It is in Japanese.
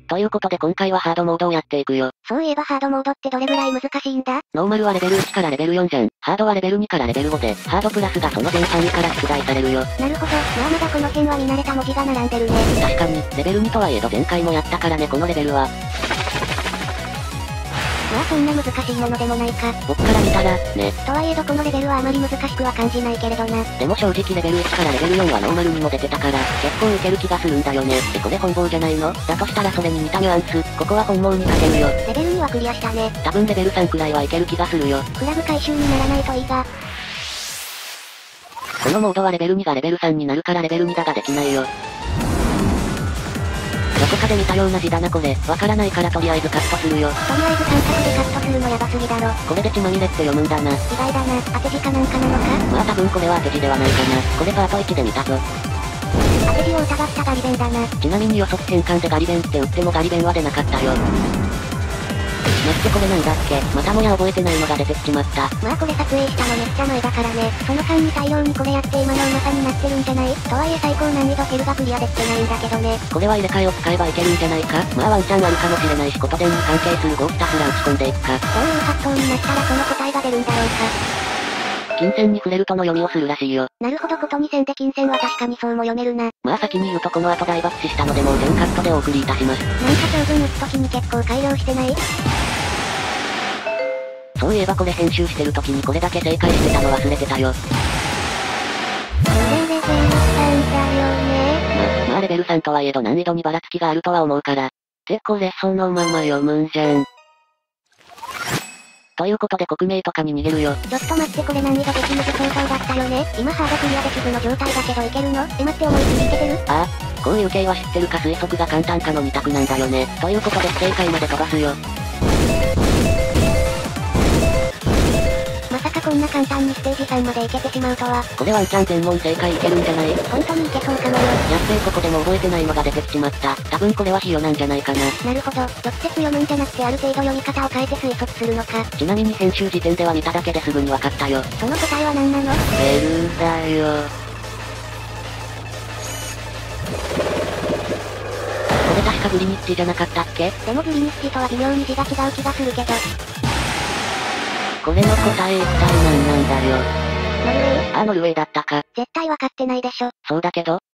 ということで今回はハードモードをやっていくよ。 そういえばハードモードってどれぐらい難しいんだ？ ノーマルはレベル1からレベル4じゃん。ハードはレベル2からレベル5で、ハードプラスがその全範囲から出題されるよ。 なるほど、まあまだこの辺は見慣れた文字が並んでるね。 確かに、レベル2とはいえど前回もやったからねこのレベルは。 まあそんな難しいものでもないか。 僕から見たら、ね。 とはいえどこのレベルはあまり難しくは感じないけれどな。 でも正直レベル1からレベル4はノーマルにも出てたから、結構いける気がするんだよね。これ本望じゃないの？だとしたらそれに似たニュアンス、ここは本望にかけるよ。 レベル2はクリアしたね。 多分レベル3くらいはいける気がするよ。 クラブ回収にならないといいが。 このモードはレベル2がレベル3になるからレベル2だができないよ。どこかで見たような字だなこれ。わからないからとりあえずカットするよ。 とりあえず感覚でカットするのやばすぎだろ。 これで血まみれって読むんだな。 意外だな。当て字かなんかなのか？ まあ多分これは当て字ではないかな。これパート1で見たぞ。 当て字を疑ったガリ弁だな。 ちなみに予測変換でガリ弁って打ってもガリ弁は出なかったよ。待ってこれなんだっけ？またもや覚えてないのが出てきちまった。 まあこれ撮影したのめっちゃ前だからね。その間に大量にこれやって今のうまさになってるんじゃない？とはいえ最高難易度ヘルがクリアできてないんだけどね。 これは入れ替えを使えばいけるんじゃないか？まあワンチャンあるかもしれないしこと電に関係する語をひたすら打ち込んでいくか。 どういう発想になったらその答えが出るんだろうか。 金銭に触れるとの読みをするらしいよ。 なるほどことに線で金銭は確かにそうも読めるな。 まあ先に言うとこの後大爆死したのでもう全カットでお送りいたします。 なんか長文打つときに結構改良してない？ そういえばこれ編集してる時にこれだけ正解してたの忘れてたよ。 これレベル3だよね。 まあレベル3とはいえど難易度にばらつきがあるとは思うから。ってこれそのまま読むんじゃん。ということで国名とかに逃げるよ。 ちょっと待ってこれ難易度激ムズ想像だったよね。今ハードクリアで地図の状態だけどいけるの？待って思いっきりいけてる？ ああ、こういう系は知ってるか推測が簡単かの2択なんだよね。ということで不正解まで飛ばすよ。 まさかこんな簡単にステージ3までいけてしまうとは。 これワンチャン全問正解いけるんじゃない？ 本当にいけそうかもよ。 やっべえここでも覚えてないのが出てきちまった。多分これは費用なんじゃないかな。 なるほど。直接読むんじゃなくてある程度読み方を変えて推測するのか。 ちなみに編集時点では見ただけですぐに分かったよ。 その答えは何なの？ ベルだよ。これ確かグリニッチじゃなかったっけ？ でもグリニッチとは微妙に字が違う気がするけど。 これの答え一体何なんだよ。 ノルウェー？ ノルウェーだったか。 絶対わかってないでしょ。 そうだけど、